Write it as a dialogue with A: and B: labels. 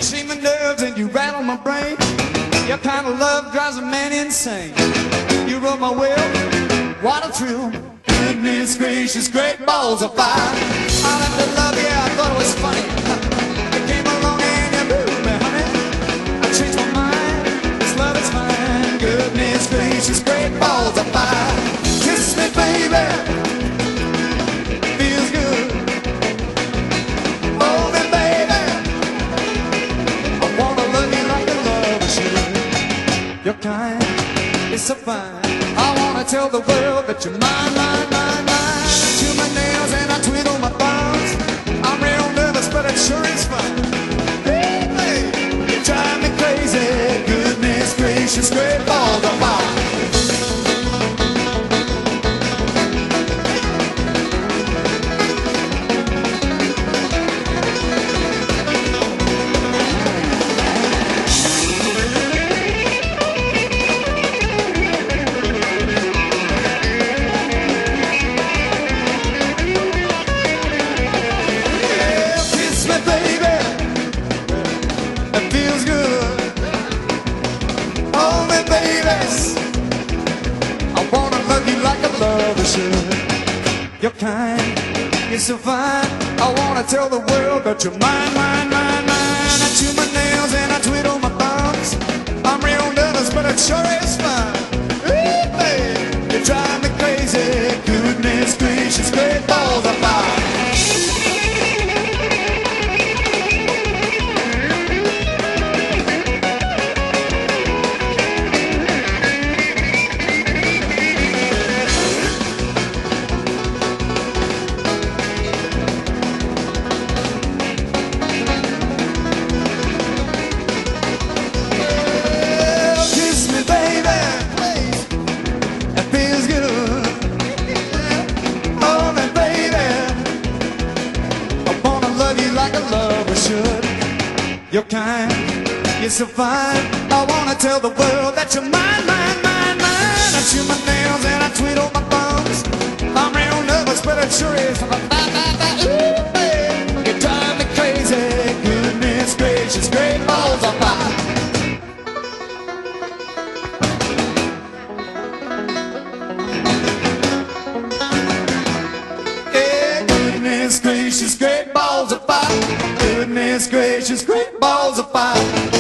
A: shake my nerves and you rattle my brain. Your kind of love drives a man insane. You rub my will, what a thrill. Goodness gracious, great balls of fire. I left to love you, I thought it was funny. You came along and you moved me, honey. I changed my mind, this love is mine. Goodness gracious, great balls of fire. Kiss me, baby, feels good. Hold me, baby, I wanna love you like a lover should. You're kind, it's so fine. I wanna tell the world that you're mine, mine, mine, mine. I chew my nails and I twiddle my thumbs. I'm real nervous, but it sure is fun. Hey, hey, you drive me crazy. Goodness gracious, great balls of fire. You're kind, you're so fine. I wanna tell the world that you're mine, mine, mine, mine. I chew my nails and I twiddle my thumbs. I'm real nervous, but it sure is fun. Ooh, babe, you drive me crazy. Goodness gracious, great balls of fire. Like a lover should. You're kind, you're so fine. I wanna tell the world that you're mine, mine, mine, mine. I chew my nails and I twiddle my thumbs. I'm real nervous, but it sure is. Ooh, babe, you drive me crazy. Goodness gracious, great balls of fire. Yeah, goodness gracious, great balls of fire. Goodness gracious, great balls of fire.